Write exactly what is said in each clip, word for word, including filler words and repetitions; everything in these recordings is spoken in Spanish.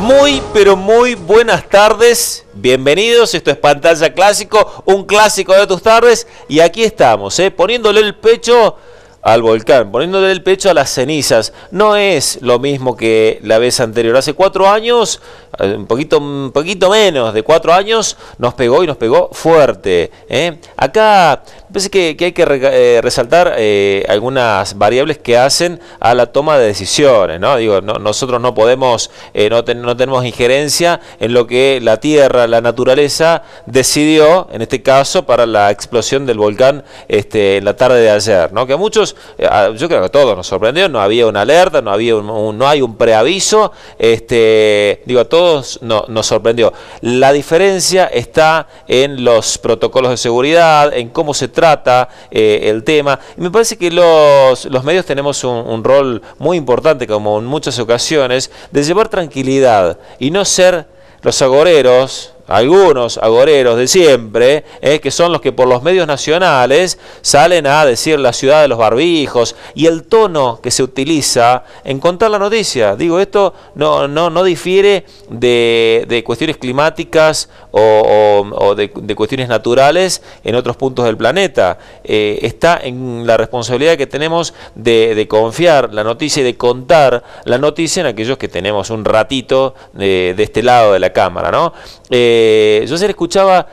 Muy, pero muy buenas tardes, bienvenidos, esto es Pantalla Clásico, un clásico de tus tardes, y aquí estamos, ¿eh? poniéndole el pecho al volcán, poniéndole el pecho a las cenizas. No es lo mismo que la vez anterior. Hace cuatro años, un poquito, un poquito menos de cuatro años, nos pegó y nos pegó fuerte. ¿eh? Acá me parece que, que hay que re, eh, resaltar eh, algunas variables que hacen a la toma de decisiones. ¿no? Digo, no, nosotros no podemos, eh, no, ten, no tenemos injerencia en lo que la tierra, la naturaleza decidió, en este caso, para la explosión del volcán este, en la tarde de ayer. ¿no? Que a muchos, yo creo que a todos nos sorprendió, no había una alerta, no había un, un, no hay un preaviso, este, digo, a todos no, nos sorprendió. La diferencia está en los protocolos de seguridad, en cómo se trata eh, el tema, y me parece que los, los medios tenemos un, un rol muy importante, como en muchas ocasiones, de llevar tranquilidad y no ser los agoreros, algunos agoreros de siempre, eh, que son los que por los medios nacionales salen a decir la ciudad de los barbijos, y el tono que se utiliza en contar la noticia. Digo, esto no, no, no difiere de, de cuestiones climáticas o, o, o de, de cuestiones naturales en otros puntos del planeta. Eh, está en la responsabilidad que tenemos de, de confiar la noticia y de contar la noticia en aquellos que tenemos un ratito de, de este lado de la cámara, ¿no? Eh, Eh, yo ayer escuchaba,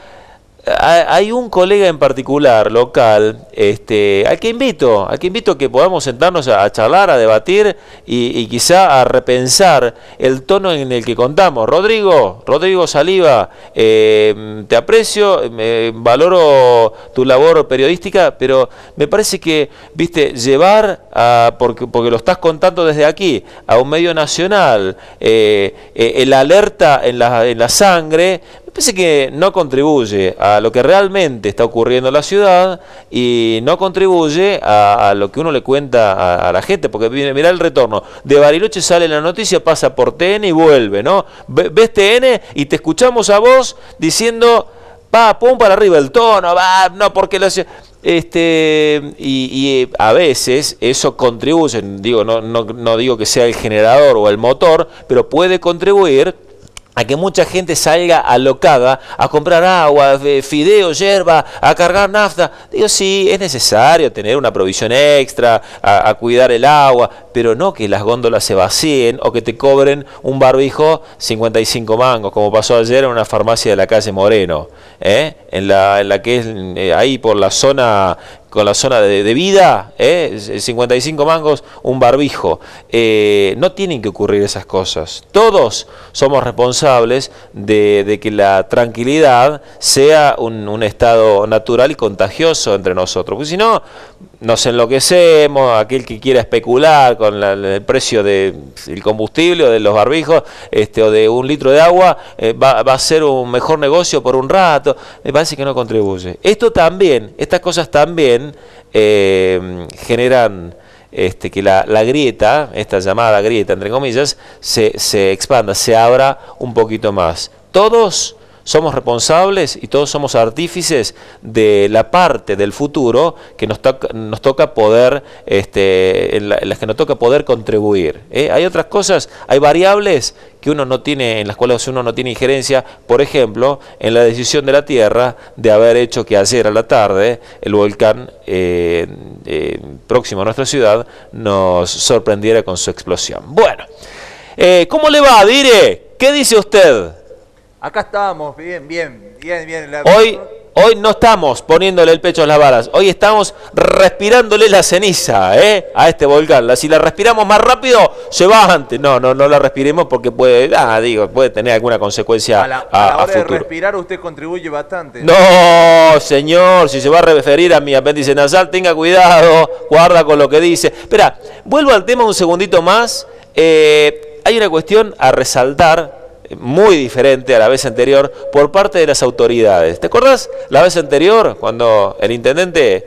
hay un colega en particular local, este, al que invito, al que invito a que podamos sentarnos a, a charlar, a debatir y, y quizá a repensar el tono en el que contamos. Rodrigo, Rodrigo Saliva, eh, te aprecio, me valoro tu labor periodística, pero me parece que, viste, llevar a, porque, porque lo estás contando desde aquí, a un medio nacional, eh, eh, el alerta en la, en la sangre, me parece que no contribuye a lo que realmente está ocurriendo en la ciudad y no contribuye a, a lo que uno le cuenta a, a la gente, porque mirá el retorno. De Bariloche sale la noticia, pasa por T N y vuelve, ¿no? Ves T N y te escuchamos a vos diciendo, va, pum para arriba el tono, va, no, porque lo hace... Este, y, y a veces eso contribuye, digo, no, no, no digo que sea el generador o el motor, pero puede contribuir a que mucha gente salga alocada a comprar agua, fideo, yerba, a cargar nafta. Digo, sí, es necesario tener una provisión extra, a, a cuidar el agua, pero no que las góndolas se vacíen o que te cobren un barbijo cincuenta y cinco mangos, como pasó ayer en una farmacia de la calle Moreno, ¿eh? en, la, en la que es eh, ahí por la zona... con la zona de, de vida, ¿eh? cincuenta y cinco mangos, un barbijo. Eh, no tienen que ocurrir esas cosas. Todos somos responsables de, de que la tranquilidad sea un, un estado natural y contagioso entre nosotros. Porque si no, nos enloquecemos, aquel que quiera especular con la, el precio del combustible o de los barbijos este, o de un litro de agua, eh, va, va a ser un mejor negocio por un rato. Me parece que no contribuye. Esto también, estas cosas también eh, generan este, que la, la grieta, esta llamada grieta entre comillas, se, se expanda, se abra un poquito más. Todos somos responsables y todos somos artífices de la parte del futuro que nos toca, nos toca poder, este, en, la, en las que nos toca poder contribuir. ¿eh? Hay otras cosas, hay variables que uno no tiene, en las cuales uno no tiene injerencia, por ejemplo, en la decisión de la Tierra de haber hecho que ayer a la tarde el volcán eh, eh, próximo a nuestra ciudad nos sorprendiera con su explosión. Bueno, eh, ¿cómo le va, Dire? ¿Qué dice usted? Acá estamos, bien, bien, bien, bien. La... Hoy, hoy no estamos poniéndole el pecho a las balas, hoy estamos respirándole la ceniza ¿eh? a este volcán. Si la respiramos más rápido, se va antes. No, no, no la respiremos porque puede, ah, digo, puede tener alguna consecuencia a, la, a, a la hora a futuro. de respirar usted contribuye bastante. No, señor, si se va a referir a mi apéndice nasal, tenga cuidado, guarda con lo que dice. Espera, vuelvo al tema un segundito más. Eh, hay una cuestión a resaltar, muy diferente a la vez anterior por parte de las autoridades. ¿Te acordás la vez anterior cuando el intendente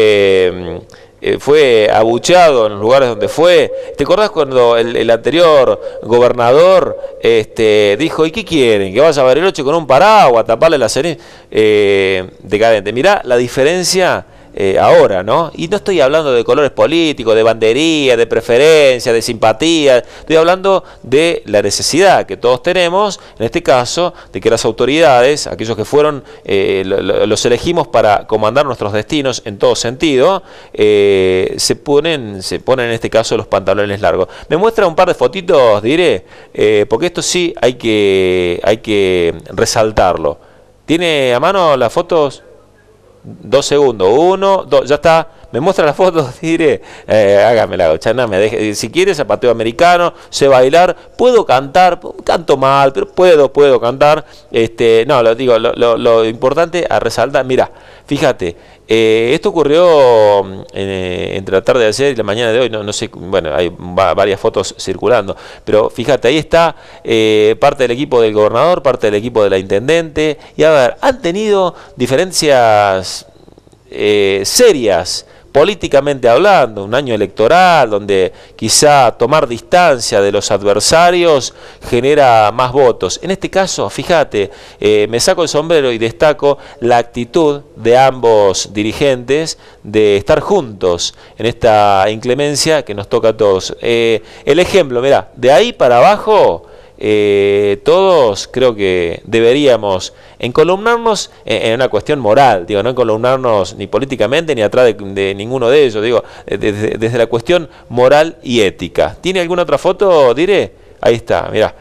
eh, eh, fue abucheado en los lugares donde fue? ¿Te acordás cuando el, el anterior gobernador este, dijo, ¿y qué quieren? ¿Que vaya a Bariloche con un paraguas a taparle la ceniza? Eh, decadente. Mirá la diferencia eh, ahora, ¿no? Y no estoy hablando de colores políticos, de bandería, de preferencia, de simpatía, estoy hablando de la necesidad que todos tenemos, en este caso, de que las autoridades, aquellos que fueron, eh, los elegimos para comandar nuestros destinos en todo sentido, eh, se ponen, se ponen en este caso los pantalones largos. Me muestra un par de fotitos, diré, eh, porque esto sí hay que, hay que resaltarlo. ¿Tiene a mano las fotos? Dos segundos, uno, dos, ya está. Me muestra las fotos, diré, eh, hágamela, chana, me deje, si quiere zapateo americano, sé bailar, puedo cantar, canto mal, pero puedo, puedo cantar. Este, no, lo digo, lo, lo, lo importante a resaltar, mira, fíjate, eh, esto ocurrió eh, entre la tarde de ayer y la mañana de hoy, no, no sé, bueno, hay va, varias fotos circulando, pero fíjate, ahí está eh, parte del equipo del gobernador, parte del equipo de la intendente, y a ver, han tenido diferencias eh, serias, políticamente hablando, un año electoral donde quizá tomar distancia de los adversarios genera más votos. En este caso, fíjate, eh, me saco el sombrero y destaco la actitud de ambos dirigentes de estar juntos en esta inclemencia que nos toca a todos. Eh, el ejemplo, mirá, de ahí para abajo, Eh, todos creo que deberíamos encolumnarnos en, en una cuestión moral, digo, no encolumnarnos ni políticamente ni atrás de, de ninguno de ellos, digo, desde, desde la cuestión moral y ética. ¿Tiene alguna otra foto, diré? Ahí está, mirá.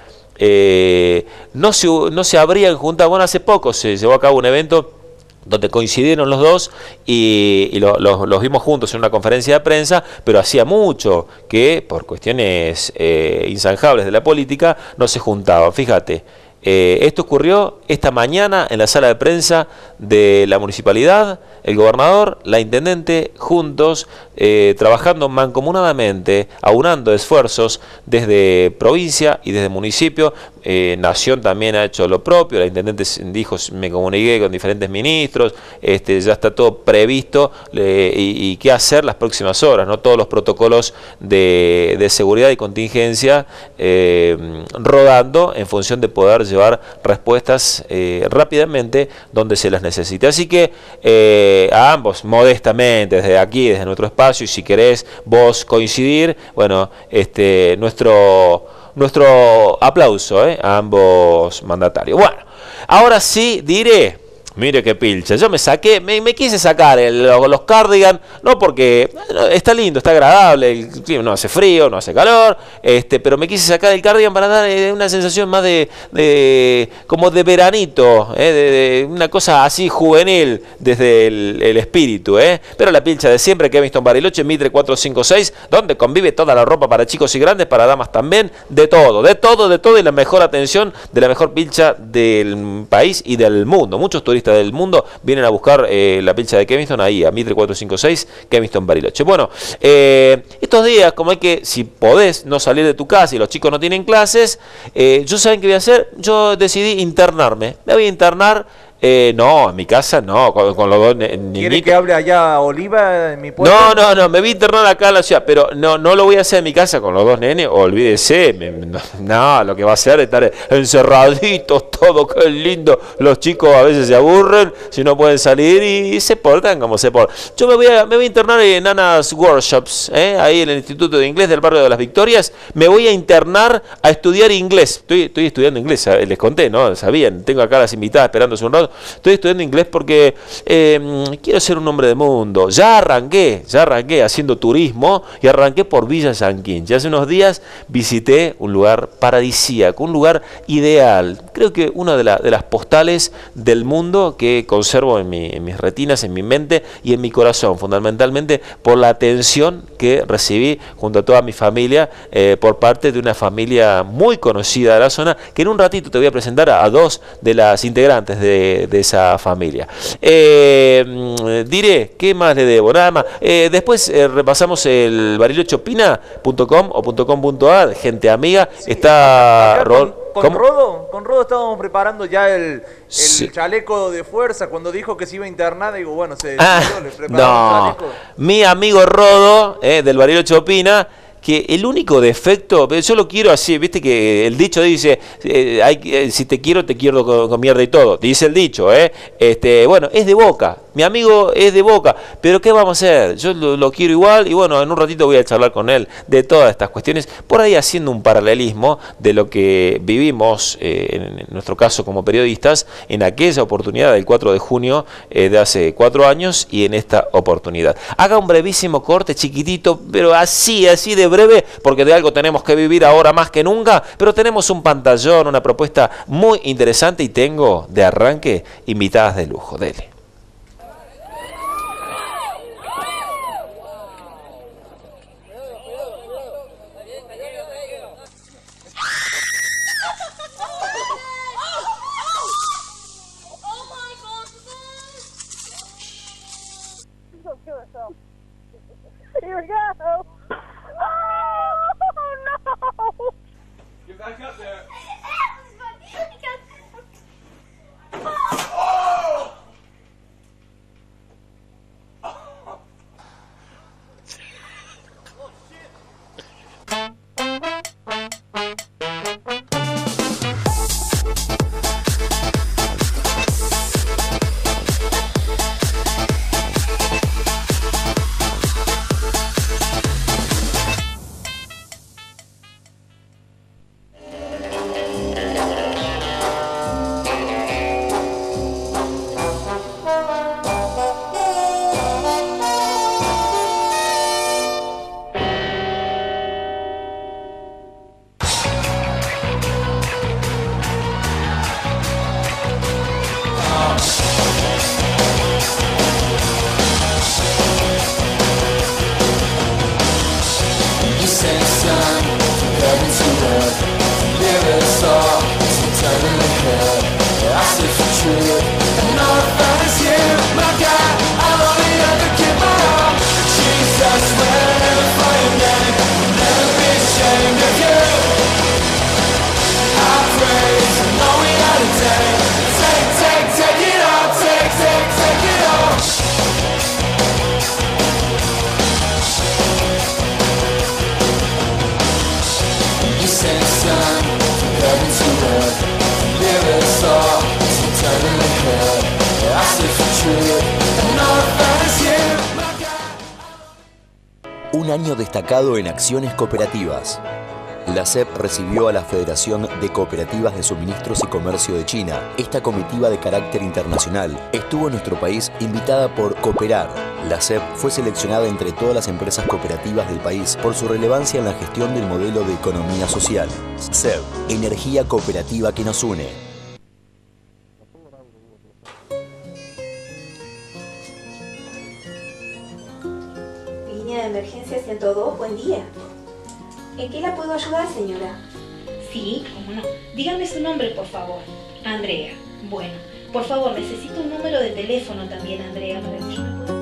Eh, no, se, no se habrían juntado, bueno, hace poco se llevó a cabo un evento donde coincidieron los dos y, y lo, lo, los vimos juntos en una conferencia de prensa, pero hacía mucho que por cuestiones eh, inzanjables de la política no se juntaban. Fíjate, eh, esto ocurrió esta mañana en la sala de prensa de la municipalidad, el gobernador, la intendente, juntos, eh, trabajando mancomunadamente, aunando esfuerzos desde provincia y desde municipio. Eh, Nación también ha hecho lo propio, la intendente dijo, me comuniqué con diferentes ministros, este, ya está todo previsto eh, y, y qué hacer las próximas horas, ¿no? Todos los protocolos de, de seguridad y contingencia eh, rodando en función de poder llevar respuestas eh, rápidamente donde se las necesite. Así que eh, a ambos, modestamente, desde aquí, desde nuestro espacio, y si querés vos coincidir, bueno, este, nuestro... Nuestro aplauso eh, a ambos mandatarios. Bueno, ahora sí diré, mire qué pilcha, yo me saqué, me, me quise sacar el, los cardigan, no porque está lindo, está agradable, el clima no hace frío, no hace calor, este, pero me quise sacar el cardigan para dar eh, una sensación más de, de como de veranito, eh, de, de una cosa así juvenil desde el, el espíritu, eh. Pero la pilcha de siempre, Kevinston Bariloche, Mitre cuatro cinco seis, donde convive toda la ropa para chicos y grandes, para damas también, de todo, de todo, de todo, y la mejor atención de la mejor pilcha del país y del mundo. Muchos turistas del mundo vienen a buscar eh, la pilcha de Kevinston ahí, a Mitre cuatro cinco seis, Kevinston Bariloche. Bueno, eh, estos días, como hay que, si podés no salir de tu casa y los chicos no tienen clases, eh, yo saben qué voy a hacer, yo decidí internarme, me voy a internar. Eh, no, en mi casa no, con, con los dos niñitos. ¿Quiere que hable allá Oliva, en mi pueblo? No, no, no, me voy a internar acá en la ciudad, pero no, no lo voy a hacer en mi casa con los dos nenes, olvídese, me, no, no, lo que va a hacer es estar encerraditos, todo, qué lindo, los chicos a veces se aburren, si no pueden salir y, y se portan como se portan. Yo me voy a, me voy a internar en Nanas Workshops, ¿eh? Ahí en el Instituto de Inglés del barrio de las Victorias, me voy a internar a estudiar inglés, estoy, estoy estudiando inglés, les conté, ¿no? Sabían, tengo acá las invitadas esperándose un rato. Estoy estudiando inglés porque eh, quiero ser un hombre de mundo. Ya arranqué, ya arranqué haciendo turismo y arranqué por Villa San Quintín. Hace unos días visité un lugar paradisíaco, un lugar ideal. Creo que una de, la, de las postales del mundo que conservo en, mi, en mis retinas, en mi mente y en mi corazón, fundamentalmente por la atención que recibí junto a toda mi familia eh, por parte de una familia muy conocida de la zona, que en un ratito te voy a presentar a, a dos de las integrantes de, de esa familia. Eh, diré, ¿qué más le debo? Nada más. Eh, después eh, repasamos el bariloche opina punto com o .com.ar, gente amiga. Sí, está con, con Rodo, con Rodo estábamos preparando ya el, el sí. chaleco de fuerza. Cuando dijo que se iba a internar, digo, bueno, se ah, le preparamos no. Mi amigo Rodo, eh, del Bariloche Opina, que el único defecto, yo lo quiero así, viste que el dicho dice, eh, hay, eh, si te quiero, te quiero con, con mierda y todo, dice el dicho, eh, este, bueno, es de Boca, mi amigo es de Boca, pero ¿qué vamos a hacer? Yo lo, lo quiero igual y bueno, en un ratito voy a charlar con él de todas estas cuestiones, por ahí haciendo un paralelismo de lo que vivimos, eh, en, en nuestro caso como periodistas, en aquella oportunidad del cuatro de junio eh, de hace cuatro años y en esta oportunidad. Haga un brevísimo corte, chiquitito, pero así, así de breve, porque de algo tenemos que vivir ahora más que nunca, pero tenemos un pantallón, una propuesta muy interesante y tengo de arranque invitadas de lujo. Dele. Here we go. Oh, no. Get back up there. Oh. Un año destacado en acciones cooperativas. La S E P recibió a la Federación de Cooperativas de Suministros y Comercio de China. Esta comitiva de carácter internacional estuvo en nuestro país invitada por Cooperar. La S E P fue seleccionada entre todas las empresas cooperativas del país por su relevancia en la gestión del modelo de economía social. S E P, energía cooperativa que nos une. Línea de emergencia ciento dos, buen día. ¿En qué la puedo ayudar, señora? Sí, cómo no. Dígame su nombre, por favor. Andrea. Bueno, por favor, necesito un número de teléfono también, Andrea, para que yo me pueda...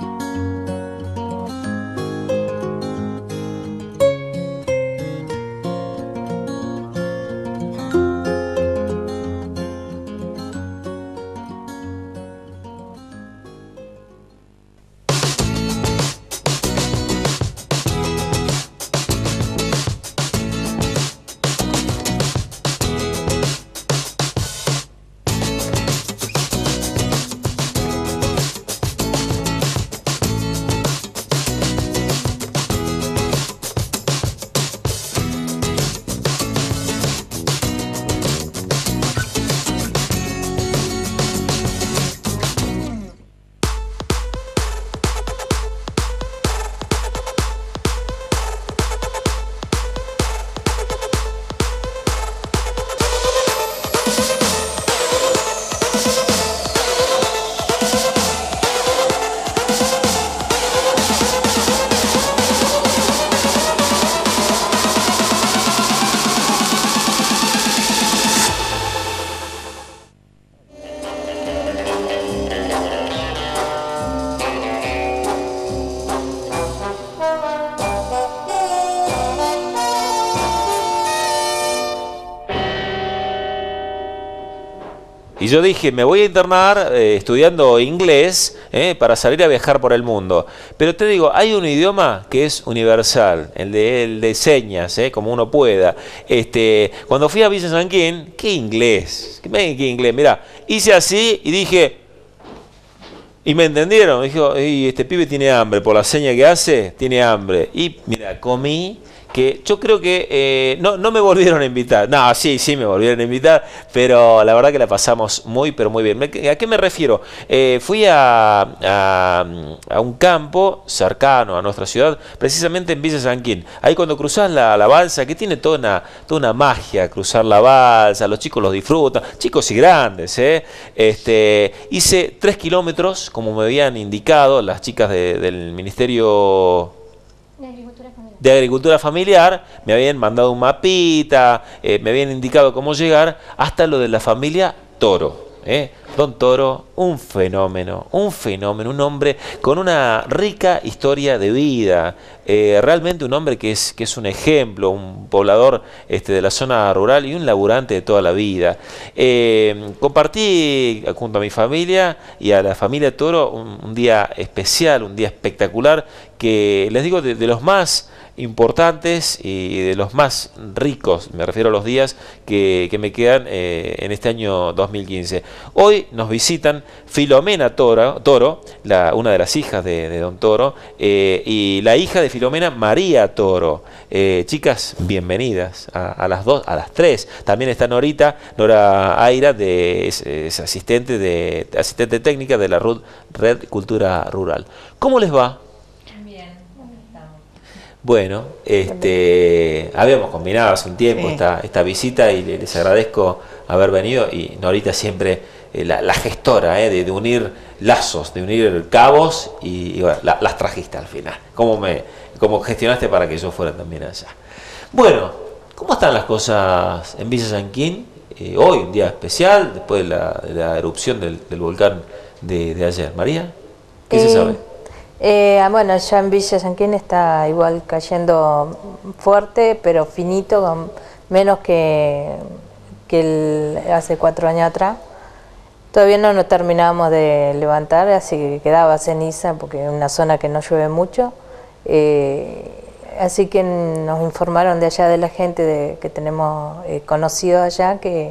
Y yo dije, me voy a internar eh, estudiando inglés eh, para salir a viajar por el mundo. Pero te digo, hay un idioma que es universal, el de, el de señas, eh, como uno pueda. Este, cuando fui a Villa San Quín, ¿qué inglés? ¿Qué inglés? Mirá, hice así y dije, Y me entendieron, me dijo, y este pibe tiene hambre, por la seña que hace, tiene hambre. Y mira, comí, que yo creo que eh, no, no me volvieron a invitar. No, sí, sí me volvieron a invitar, pero la verdad que la pasamos muy, pero muy bien. ¿A qué me refiero? Eh, fui a, a, a un campo cercano a nuestra ciudad, precisamente en Villa Sanquín. Ahí cuando cruzás la, la balsa, que tiene toda una, toda una magia, cruzar la balsa, los chicos los disfrutan, chicos y grandes, ¿eh? Este, hice tres kilómetros, como me habían indicado las chicas de, del Ministerio de Agricultura Familiar, me habían mandado un mapita, eh, me habían indicado cómo llegar hasta lo de la familia Toro. ¿eh? Don Toro, un fenómeno, un fenómeno, un hombre con una rica historia de vida, eh, realmente un hombre que es, que es un ejemplo, un poblador este, de la zona rural y un laburante de toda la vida. Eh, compartí junto a mi familia y a la familia Toro un, un día especial, un día espectacular, que les digo de, de los más importantes y de los más ricos, me refiero a los días que, que me quedan eh, en este año dos mil quince. Hoy nos visitan Filomena Toro, Toro la, una de las hijas de, de Don Toro, eh, y la hija de Filomena, María Toro. Eh, chicas, bienvenidas a, a las dos, a las tres. También está Norita, Nora Aira, de, es, es asistente, de, asistente técnica de la Red Cultura Rural. ¿Cómo les va? Bueno, este, habíamos combinado hace un tiempo sí. esta, esta visita y les agradezco haber venido, y Norita siempre eh, la, la gestora eh, de, de unir lazos, de unir cabos, y, y bueno, la, las trajiste al final. ¿Cómo, me, cómo gestionaste para que yo fuera también allá? Bueno, ¿cómo están las cosas en Villa Sanquín? Eh, hoy, un día especial, después de la, de la erupción del, del volcán de, de ayer. María, ¿qué eh... se sabe? Eh, bueno, ya en Villa Sanquín está igual cayendo fuerte, pero finito, con menos que, que el, hace cuatro años atrás. Todavía no nos terminamos de levantar, así que quedaba ceniza, porque es una zona que no llueve mucho. Eh, así que nos informaron de allá, de la gente de, que tenemos eh, conocidos allá, que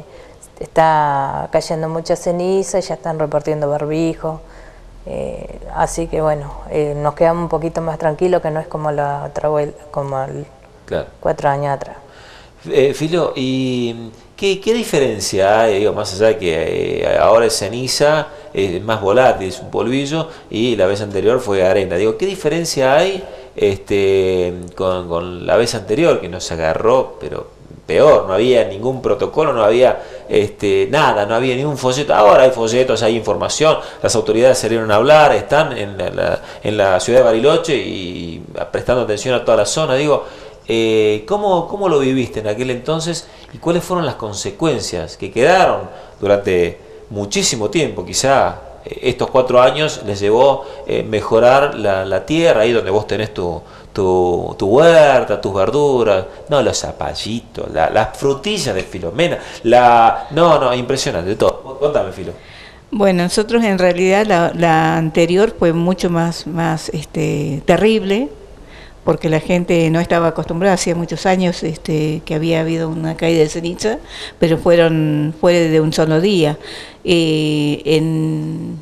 está cayendo mucha ceniza y ya están repartiendo barbijos. Eh, así que bueno, eh, nos quedamos un poquito más tranquilos, que no es como la otra vuelta, como el claro. cuatro años atrás. Eh, Filo, ¿y qué, qué diferencia hay? Digo, más allá de que eh, ahora es ceniza, es más volátil, es un polvillo, y la vez anterior fue arena. Digo, ¿qué diferencia hay este, con, con la vez anterior, que nos agarró, pero peor, no había ningún protocolo, no había este, nada, no había ningún folleto? Ahora hay folletos, hay información, las autoridades salieron a hablar, están en la, en la ciudad de Bariloche y prestando atención a toda la zona. Digo, eh, ¿cómo, ¿cómo lo viviste en aquel entonces y cuáles fueron las consecuencias que quedaron durante muchísimo tiempo? Quizá estos cuatro años les llevó eh, mejorar la, la tierra, ahí donde vos tenés tu, tu, tu huerta, tus verduras, no, los zapallitos, la, las frutillas de Filomena, la, no, no, impresionante, todo. Contame, Filo. Bueno, nosotros en realidad la, la anterior fue mucho más, más este, terrible, porque la gente no estaba acostumbrada, hacía muchos años este, que había habido una caída de ceniza, pero fueron fue de un solo día. Eh, en,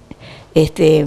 este,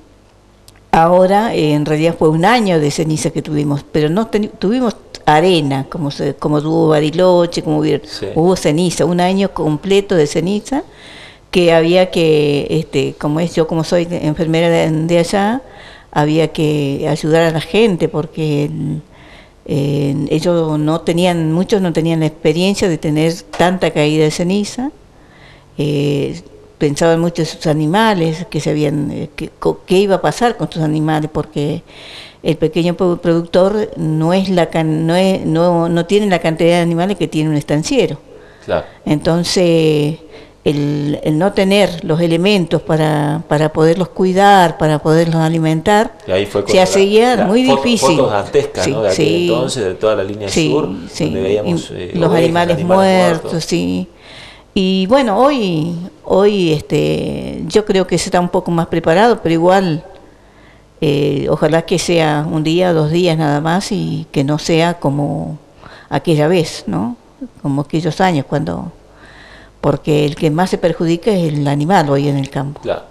ahora eh, en realidad fue un año de ceniza que tuvimos, pero no tuvimos arena, como se, como hubo Bariloche, como hubo, sí. hubo ceniza, un año completo de ceniza, que había que, este, como es yo como soy enfermera de, de allá, había que ayudar a la gente, porque eh, ellos no tenían, muchos no tenían la experiencia de tener tanta caída de ceniza, eh, pensaban mucho en sus animales, que sabían eh, que, qué iba a pasar con sus animales, porque el pequeño productor no es la no, es, no, no tiene la cantidad de animales que tiene un estanciero. Claro. Entonces El, el no tener los elementos para, para poderlos cuidar, para poderlos alimentar, se hacía muy foto, difícil. Fotos dantescas, sí, ¿no? De aquel sí, entonces, de toda la línea sí, sur, sí, donde veíamos eh, los ovejas, animales, animales muertos, muertos, sí. Y bueno, hoy, hoy este, yo creo que se está un poco más preparado, pero igual, eh, ojalá que sea un día, dos días nada más, y que no sea como aquella vez, ¿no? Como aquellos años cuando... porque el que más se perjudica es el animal hoy en el campo. Claro.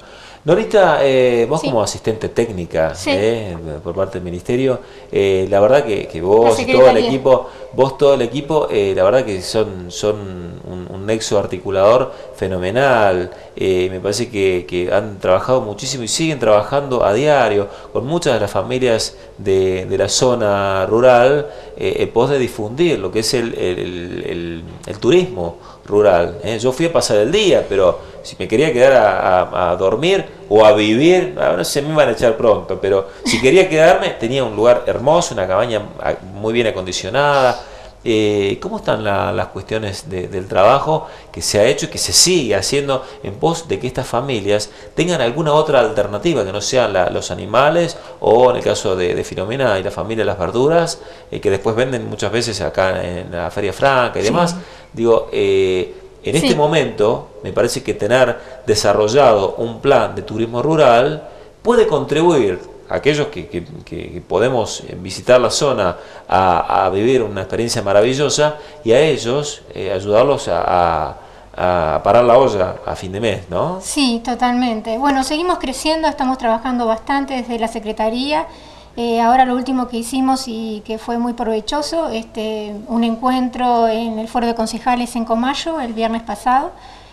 Norita, eh, vos Sí. como asistente técnica Sí. eh, por parte del ministerio, eh, la verdad que, que vos La y todo el secretaría. equipo, vos todo el equipo, eh, la verdad que son, son un, un nexo articulador fenomenal. Eh, me parece que, que han trabajado muchísimo y siguen trabajando a diario con muchas de las familias de, de la zona rural eh, en pos de difundir lo que es el, el, el, el turismo rural. ¿eh? Yo fui a pasar el día, pero si me quería quedar a, a, a dormir o a vivir, ahora no sé, me iban a echar pronto, pero si quería quedarme, tenía un lugar hermoso, una cabaña muy bien acondicionada. Eh, ¿Cómo están la, las cuestiones de, del trabajo que se ha hecho y que se sigue haciendo en pos de que estas familias tengan alguna otra alternativa que no sean la, los animales o en el caso de, de Filomena y la familia las verduras eh, que después venden muchas veces acá en la Feria Franca y Sí. demás? Digo, eh, en este Sí. momento me parece que tener desarrollado un plan de turismo rural puede contribuir a aquellos que, que, que- que podemos visitar la zona a, a vivir una experiencia maravillosa y a ellos eh, ayudarlos a, a- a parar la olla a fin de mes, ¿no? Sí, totalmente. Bueno, seguimos creciendo, estamos trabajando bastante desde la Secretaría. Eh, ahora lo último que hicimos y que fue muy provechoso, este, un encuentro en el Foro de Concejales en Comayo el viernes pasado,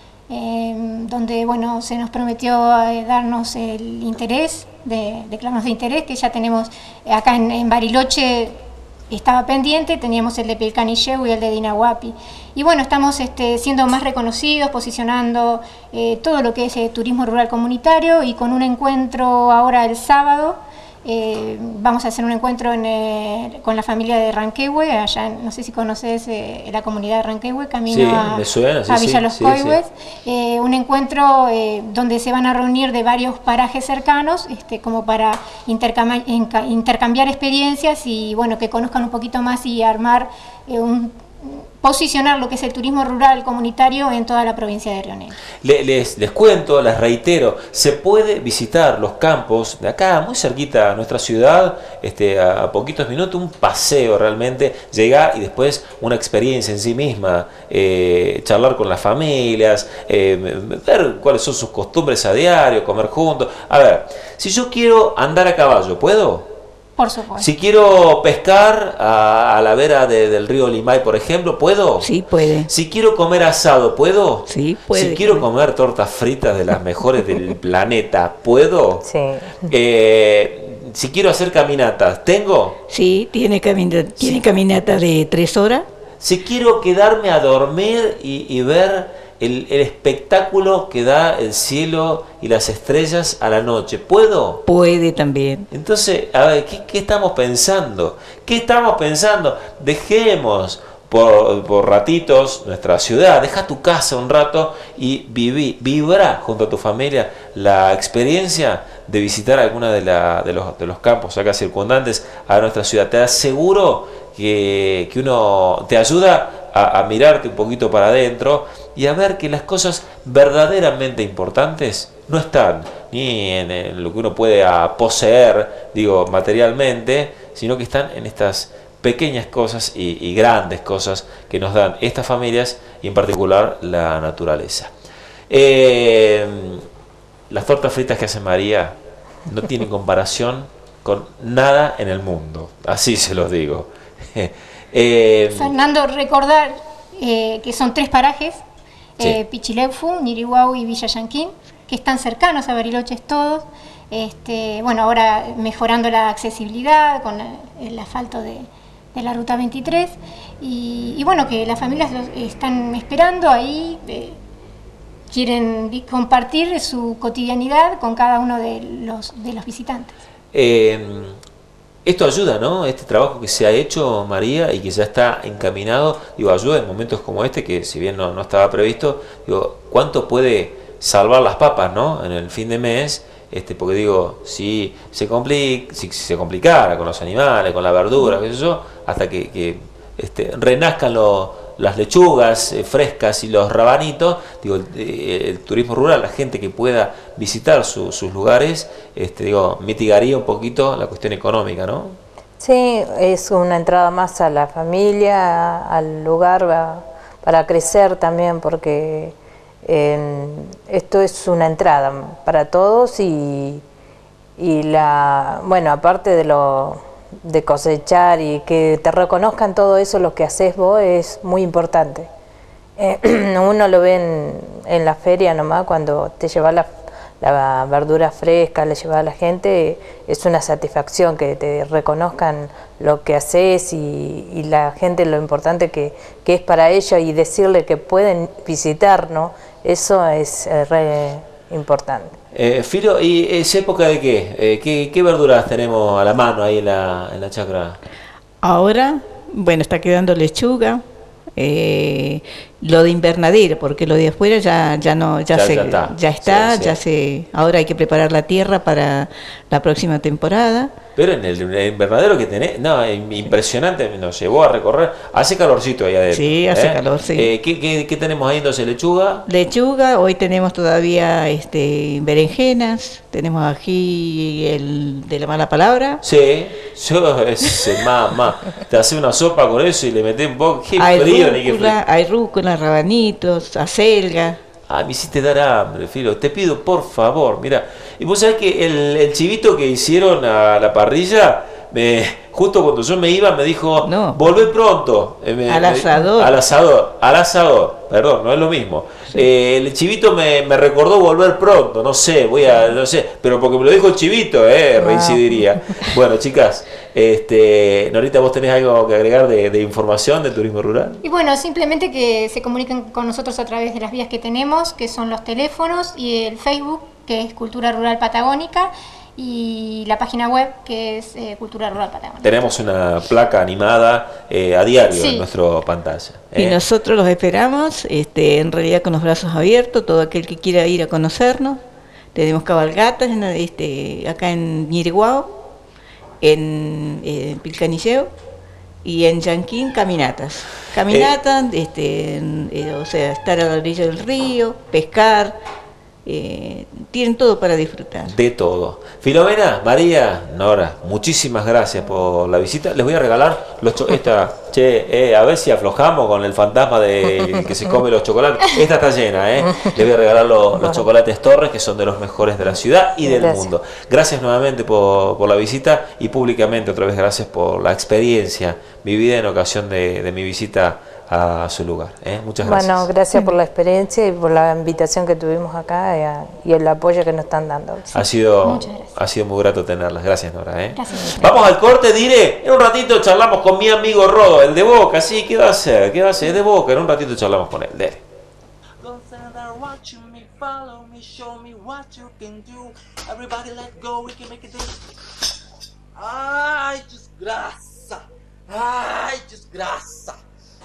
eh, donde bueno, se nos prometió eh, darnos el interés, de, declararnos de interés, que ya tenemos eh, acá en, en Bariloche. Estaba pendiente, teníamos el de Pilcanilleu y el de Dinahuapi. Y bueno, estamos este, siendo más reconocidos, posicionando eh, todo lo que es eh, turismo rural comunitario y con un encuentro ahora el sábado. Eh, vamos a hacer un encuentro en, eh, con la familia de Ranquehue, allá en- no sé si conoces eh, la comunidad de Ranquehue, camino Sí, a, me suena, sí, a sí, Villa Los sí, Coihues. Eh, un encuentro eh, donde se van a reunir de varios parajes cercanos, este, como para intercambiar, intercambiar experiencias y bueno, que conozcan un poquito más y armar eh, un posicionar lo que es el turismo rural comunitario en toda la provincia de Río Negro. Le- Les, les cuento, les reitero, se puede visitar los campos de acá, muy cerquita a nuestra ciudad, este, a, a poquitos minutos, un paseo realmente, llegar y después una experiencia en sí misma, eh, charlar con las familias, eh, ver cuáles son sus costumbres a diario, comer juntos. A ver, si yo quiero andar a caballo, ¿puedo? Por supuesto. Si quiero pescar a, a la vera de- del río Limay, por ejemplo, ¿puedo? Sí, puede. Si quiero comer asado, ¿puedo? Sí, puede. Si quiero comer tortas fritas de las mejores del planeta, ¿puedo? Sí. Eh, si quiero hacer caminatas, ¿tengo? Sí, tiene caminata, tiene caminata de tres horas. Si quiero quedarme a dormir y, y ver el, el espectáculo que da el cielo y las estrellas a la noche, ¿puedo? Puede también. Entonces, a ver, ¿qué, qué estamos pensando? ¿Qué estamos pensando? Dejemos por, por ratitos nuestra ciudad, deja tu casa un rato y viví, vibra junto a tu familia la experiencia de visitar alguna de, la, de, los, de los campos acá circundantes a nuestra ciudad. Te aseguro que, que uno te ayuda a, a mirarte un poquito para adentro y a ver que las cosas verdaderamente importantes no están ni en, en lo que uno puede ah, poseer, digo, materialmente, sino que están en estas pequeñas cosas y, y grandes cosas que nos dan estas familias y en particular la naturaleza. Eh, las tortas fritas que hace María no tienen comparación con nada en el mundo, así se los digo. Eh, Fernando, recordar eh, que son tres parajes, Sí. eh, Pichileufu, Nirihuau y Villa Yanquín, que están cercanos a Bariloche todos. Este, bueno, ahora mejorando la accesibilidad con el, el asfalto de, de la Ruta veintitrés. Y, y bueno, que las familias los están esperando ahí, eh, quieren vi- compartir su cotidianidad con cada uno de los, de los visitantes. Eh, esto ayuda, ¿no? Este trabajo que se ha hecho, María, y que ya está encaminado, digo, ayuda en momentos como este, que si bien no, no estaba previsto, digo, ¿cuánto puede salvar las papas, ¿no? En el fin de mes, este, porque digo, si se complica, si, si se complicara con los animales, con la verdura, qué sé yo, hasta que, que este, renazcan los las lechugas eh, frescas y los rabanitos, digo, el, eh, el turismo rural, la gente que pueda visitar su- sus lugares, este, digo, mitigaría un poquito la cuestión económica, ¿no? Sí, es una entrada más a la familia, al lugar, va- para crecer también, porque Eh, esto es una entrada para todos y, y la, bueno, aparte de lo de cosechar y que te reconozcan todo eso, lo que haces vos es muy importante. Eh, uno lo ve en, en la feria nomás, cuando te llevas la, la verdura fresca, le llevas a la gente, es una satisfacción que te reconozcan lo que haces y, y la gente lo importante que, que es para ellos y decirle que pueden visitarnos, eso es eh, re importante. Eh, Filo, ¿y es época de qué? Eh, ¿qué? ¿Qué verduras tenemos a la mano ahí en la, en la chacra? Ahora, bueno, está quedando lechuga, eh, lo de invernadero, porque lo de afuera ya, ya no, ya, Ya- se, ya está. ya está, Sí, sí. ya se, ahora hay que preparar la tierra para la próxima temporada. Pero en el, en el invernadero que tenés, no, impresionante, nos llevó a recorrer. Hace calorcito ahí adentro. Sí, hace ¿eh? calor, sí. Eh, ¿qué, qué, qué tenemos ahí entonces? ¿Lechuga? Lechuga, hoy tenemos todavía este, berenjenas, tenemos ají, el de la mala palabra. Sí, yo es eh, más, más. Te hace una sopa con eso y le metés un poco. Qué Hay frío, ni qué frío. rúcula, hay rúcula, rabanitos, acelga. Ah, me hiciste dar hambre, Filo. Te pido, por favor, mira. Y vos sabés que el, el chivito que hicieron a la parrilla, me, justo cuando yo me iba, me dijo, No. volvé pronto. Eh, me- Al me- asador. Al asador, al asador. Perdón, no es lo mismo. Eh, el chivito me, me recordó volver pronto, no sé, voy a, no sé, pero porque me lo dijo el chivito, eh, reincidiría. Bueno, chicas, este, Norita, ¿vos tenés algo que agregar de, de información de turismo rural? Y bueno, simplemente que se comuniquen con nosotros a través de las vías que tenemos, que son los teléfonos y el Facebook, que es Cultura Rural Patagónica, y la página web, que es eh, Cultura Rural Patagónica. Tenemos una placa animada eh, a diario Sí. en nuestra pantalla. Y eh. nosotros los esperamos, este, en realidad con los brazos abiertos, todo aquel que quiera ir a conocernos. Tenemos cabalgatas en, este, acá en Ñiriguao, en, en Pilcanilleo y en Yanquín caminatas. Caminatas, este, en- eh, o sea, estar a la orilla del río, pescar, eh, tienen todo para disfrutar. De todo. Filomena, María, Nora, muchísimas gracias por la visita. Les voy a regalar los cho- esta, che, eh, a ver si aflojamos con el fantasma de que se come los chocolates. Esta está llena, eh. Les voy a regalar lo- los chocolates Torres, que son de los mejores de la ciudad y del Gracias. mundo. Gracias nuevamente por, por la visita y públicamente otra vez gracias por la experiencia vivida en ocasión de, de mi visita a su lugar. ¿eh? Muchas gracias. Bueno, gracias por la experiencia y por la invitación que tuvimos acá y, a- y el apoyo que nos están dando. Ha sido, Muchas gracias. ha sido muy grato tenerlas. Gracias, Nora. ¿eh? Gracias. Vamos al corte, diré. En un ratito charlamos con mi amigo Rodo, el de Boca. Sí, ¿qué va a hacer? ¿Qué va a hacer? Es de Boca. En un ratito charlamos con él. Dele. Gonzalo, watch me, follow me, show me what you can do. Everybody let go, we can make it this. Ay, desgraça! Ay, desgraça!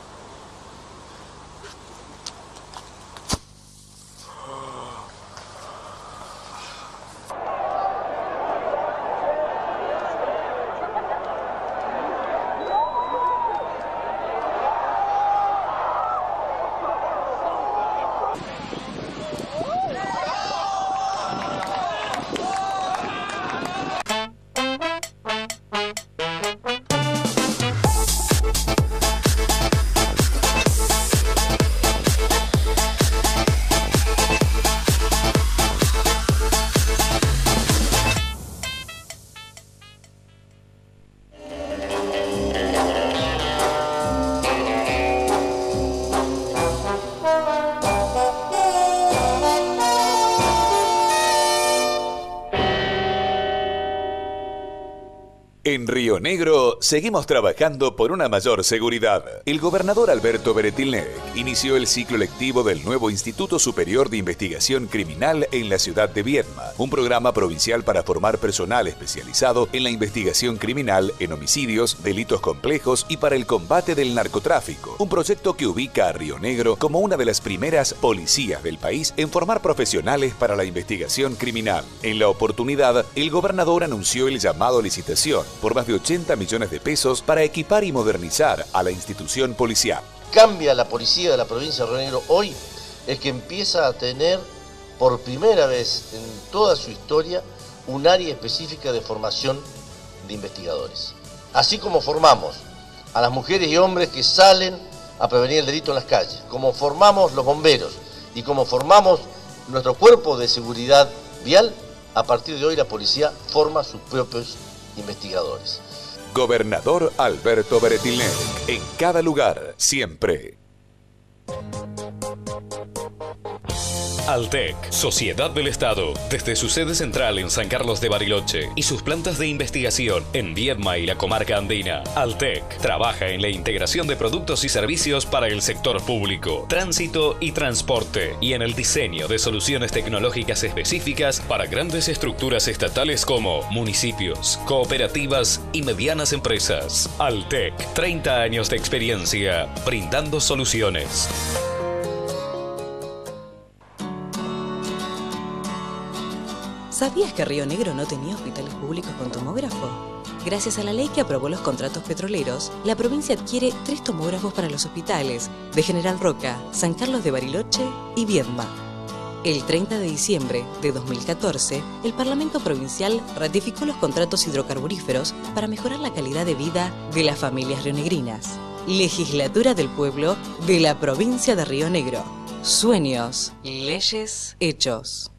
En Río Negro seguimos trabajando por una mayor seguridad. El gobernador Alberto Beretilnec inició el ciclo lectivo del nuevo Instituto Superior de Investigación Criminal en la ciudad de Viedma, un programa provincial para formar personal especializado en la investigación criminal, en homicidios, delitos complejos y para el combate del narcotráfico. Un proyecto que ubica a Río Negro como una de las primeras policías del país en formar profesionales para la investigación criminal. En la oportunidad, el gobernador anunció el llamado a licitación por más de ochenta millones de pesos para equipar y modernizar a la institución policial. Cambia la policía de la provincia de Río Negro hoy, es que empieza a tener por primera vez en toda su historia un área específica de formación de investigadores. Así como formamos a las mujeres y hombres que salen a prevenir el delito en las calles, como formamos los bomberos Y como formamos nuestro cuerpo de seguridad vial, a partir de hoy la policía forma sus propios investigadores. Gobernador Alberto Beretil Nec, en cada lugar, siempre. Altec, Sociedad del Estado, desde su sede central en San Carlos de Bariloche y sus plantas de investigación en Viedma y la comarca andina. Altec trabaja en la integración de productos y servicios para el sector público, tránsito y transporte, y en el diseño de soluciones tecnológicas específicas para grandes estructuras estatales como municipios, cooperativas y medianas empresas. Altec, treinta años de experiencia, brindando soluciones. ¿Sabías que Río Negro no tenía hospitales públicos con tomógrafo? Gracias a la ley que aprobó los contratos petroleros, la provincia adquiere tres tomógrafos para los hospitales de General Roca, San Carlos de Bariloche y Viedma. El treinta de diciembre de dos mil catorce, el Parlamento Provincial ratificó los contratos hidrocarburíferos para mejorar la calidad de vida de las familias rionegrinas. Legislatura del Pueblo de la provincia de Río Negro. Sueños, leyes, hechos.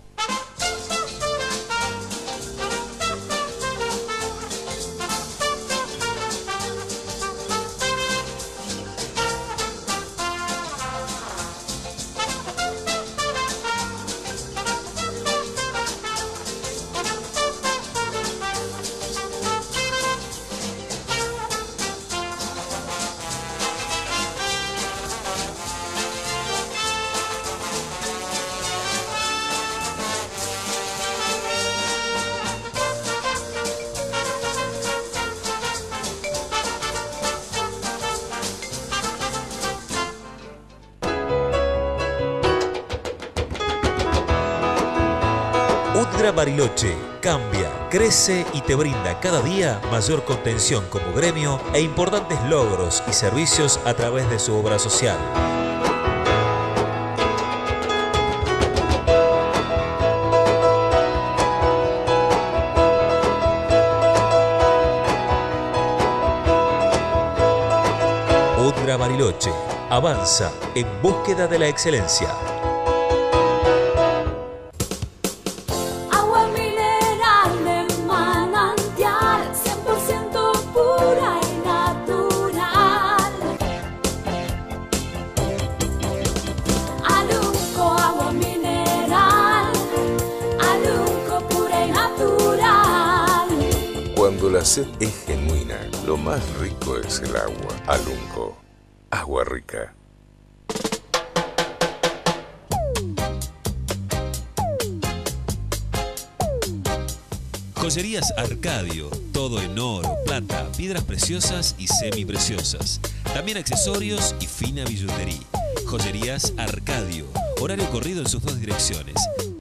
Udgra Bariloche cambia, crece y te brinda cada día mayor contención como gremio e importantes logros y servicios a través de su obra social. Udgra Bariloche avanza en búsqueda de la excelencia. Cuando la sed es genuina, lo más rico es el agua. Alunco, agua rica. Joyerías Arcadio, todo en oro, plata, piedras preciosas y semipreciosas. También accesorios y fina billutería. Joyerías Arcadio, horario corrido en sus dos direcciones.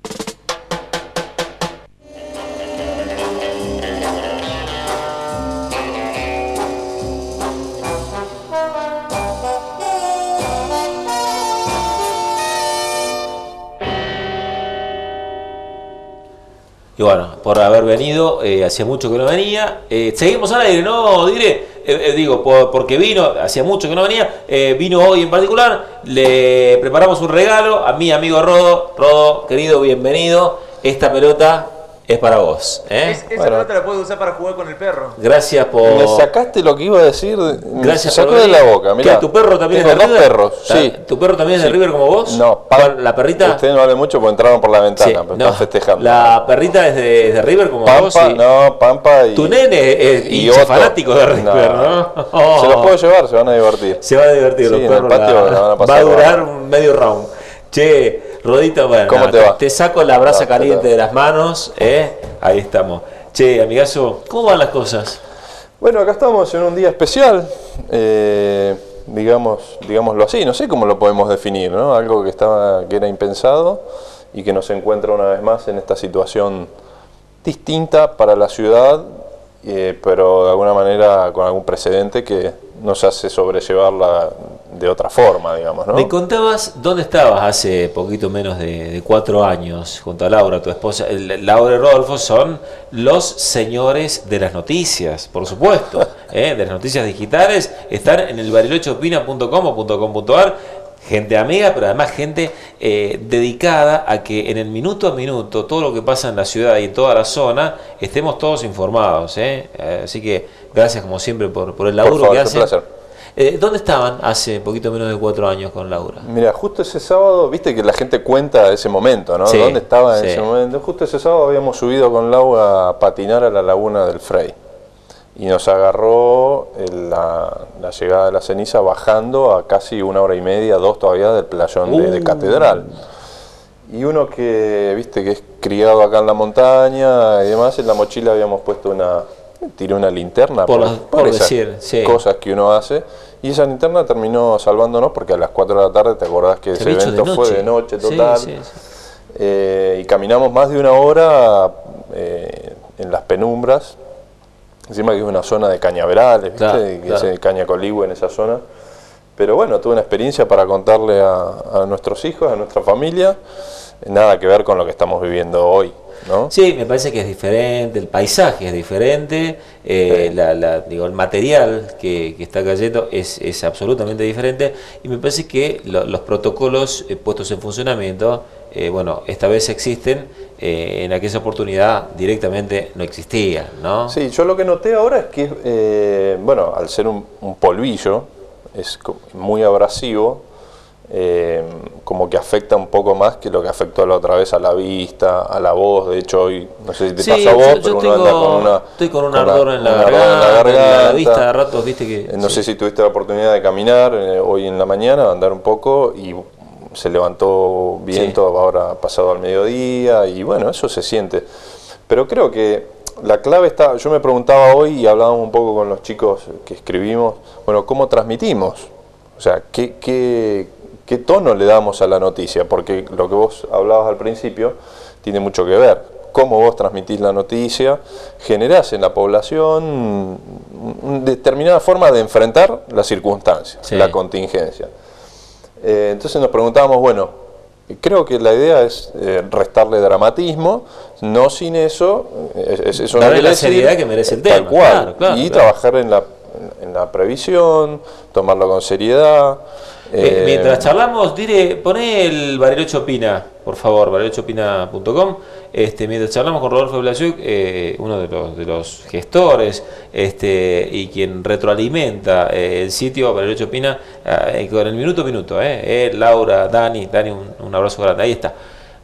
Y bueno, por haber venido, eh, hacía mucho que no venía. Eh, seguimos al aire, ¿no, Dire? Eh, eh, digo, por, porque vino, hacía mucho que no venía. Eh, vino hoy en particular. Le preparamos un regalo a mi amigo Rodo. Rodo, querido, bienvenido. Esta pelota es para vos. ¿eh? Es, esa bueno. pelota la puedes usar para jugar con el perro. Gracias por... Me sacaste lo que iba a decir. Gracias me sacó por de la boca. Mirá, ¿Tu perro también tengo es de dos River? perros, sí. ¿Tu perro también sí. es de River como vos? No. Pam, ¿La perrita? Ustedes no hablen mucho porque entraron por la ventana, Sí, pero no. están festejando. ¿La perrita es de, es de River como Pampa, vos? Sí. No, Pampa y... Tu nene es y hincha Otto. fanático de River, ¿no? ¿no? Oh. Se los puedo llevar, se van a divertir. Se van a divertir sí, los perros. En el patio la, la van a pasar va a durar bueno. un medio round. Che, Rodito, bueno, ¿Cómo no, te te, va? te saco la brasa no, caliente de las manos, ¿eh? Ahí estamos. Che, amigazo, ¿cómo van las cosas? Bueno, acá estamos en un día especial, eh, digamos, digámoslo así, no sé cómo lo podemos definir, ¿no? Algo que estaba, que era impensado y que nos encuentra una vez más en esta situación distinta para la ciudad, eh, pero de alguna manera con algún precedente que nos hace sobrellevarla de otra forma, digamos, ¿no? Me contabas dónde estabas hace poquito menos de, de cuatro años, junto a Laura, tu esposa. El, Laura y Rodolfo son los señores de las noticias, por supuesto, ¿eh? De las noticias digitales. Están en el bariloche opina punto com o punto com punto ar. gente amiga, pero además gente eh, dedicada a que en el minuto a minuto, todo lo que pasa en la ciudad y en toda la zona, estemos todos informados. ¿eh? Así que gracias como siempre por, por el laburo por favor, que es un hacen. placer. Eh, ¿Dónde estaban hace poquito menos de cuatro años con Laura? Mira, justo ese sábado, viste que la gente cuenta ese momento, ¿no? Sí, ¿Dónde estaba en sí. ese momento? Justo ese sábado habíamos subido con Laura a patinar a la laguna del Frey. Y nos agarró el- la, la llegada de la ceniza bajando a casi una hora y media, dos todavía del playón de, de Uh. Catedral. Y uno que, viste, que es criado acá en la montaña y demás, en la mochila habíamos puesto una, tiré una linterna Por las- por esas decir, sí. cosas que uno hace. Y esa linterna terminó salvándonos porque a las cuatro de la tarde, ¿te acordás que ese había hecho de evento fue noche. de noche Sí, total? sí, sí. Eh, y caminamos más de una hora eh, en las penumbras. Encima que es una zona de cañaverales, ¿viste? Claro, que claro. es caña coligüe en esa zona. Pero bueno, tuve una experiencia para contarle a, a nuestros hijos, a nuestra familia, nada que ver con lo que estamos viviendo hoy, ¿no? Sí, me parece que es diferente, el paisaje es diferente, eh, la, la- digo, el material que, que está cayendo es, es absolutamente diferente y me parece que lo- los protocolos eh, puestos en funcionamiento, eh, bueno, esta vez existen, eh, en aquella oportunidad directamente no existían, ¿no? Sí, yo lo que noté ahora es que, eh, bueno, al ser un, un polvillo, es co- muy abrasivo, eh, como que afecta un poco más que lo que afectó la otra vez a la vista, a la voz. De hecho, hoy, no sé si te Sí, pasa a vos, yo- yo pero uno tengo- anda con una... estoy con un una- ardor en la un ardor garganta, la- la vista de ratos, viste que- Eh, No sí. sé si tuviste la oportunidad de caminar eh, hoy en la mañana, andar un poco, y se levantó viento ahora pasado al mediodía, y bueno, eso se siente. Pero creo que la clave está, yo me preguntaba hoy y hablábamos un poco con los chicos que escribimos, bueno, ¿cómo transmitimos? O sea, ¿qué, qué, qué tono le damos a la noticia? Porque lo que vos hablabas al principio tiene mucho que ver. Cómo vos transmitís la noticia, generás en la población una determinada forma de enfrentar la circunstancia, Sí. la contingencia. Eh, entonces nos preguntábamos, bueno, creo que la idea es eh, restarle dramatismo, no sin eso, eh, es- eso no Darle quiere la decir- seriedad que merece el tal tema, cual, claro, claro, y claro. trabajar en la, en la previsión, tomarlo con seriedad. Eh, eh, mientras charlamos, dire, poné el Bariloche Opina, por favor, bariloche opina punto com. Este, mientras charlamos con Rodolfo Blasiuk, eh, uno de los, de los gestores este, y quien retroalimenta eh, el sitio Bariloche Opina, eh, con el minuto a minuto, eh, eh, Laura, Dani, Dani, un, un abrazo grande, ahí está.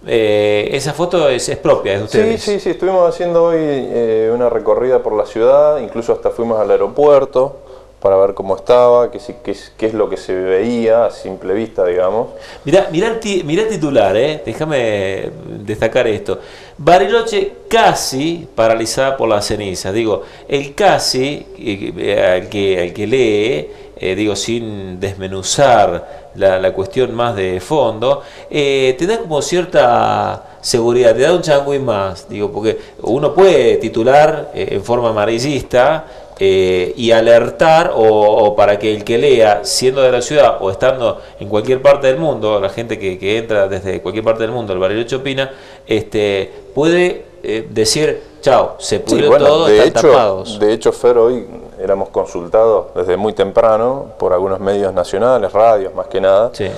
Eh, esa foto es, es propia, es de Sí, ustedes. sí, sí, estuvimos haciendo hoy eh, una recorrida por la ciudad, incluso hasta fuimos al aeropuerto para ver cómo estaba, qué, si- qué es- qué es lo que se veía a simple vista, digamos. Mirá, mirá, el ti- mirá el titular, eh. Déjame destacar esto. Bariloche casi paralizada por la ceniza. Digo, el casi, eh, eh, al, que, al que lee, eh, digo, sin desmenuzar la, la cuestión más de fondo, eh, te da como cierta seguridad, te da un changüí más. Digo, porque uno puede titular eh, en forma amarillista, eh, y alertar o, o para que el que lea, siendo de la ciudad o estando en cualquier parte del mundo, la gente que, que entra desde cualquier parte del mundo, el Bariloche Opina, este, puede eh, decir, chao, se Sí, pudrió bueno, todo, de están hecho, tapados. de hecho, Fer, hoy éramos consultados desde muy temprano por algunos medios nacionales, radios más que nada. Sí.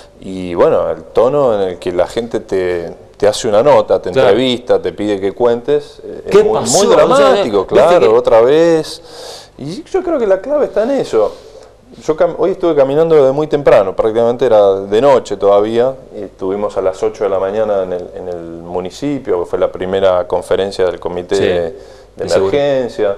Y bueno, el tono en el que la gente te, te hace una nota, te Claro. entrevista, te pide que cuentes, eh, ¿Qué es muy, pasó? muy O sea, dramático, viste claro, que- otra vez. Y yo creo que la clave está en eso. Yo cam- hoy estuve caminando desde muy temprano, prácticamente era de noche todavía, y estuvimos a las ocho de la mañana en el, en el municipio, que fue la primera conferencia del comité Sí, de, de de seguridad. emergencia.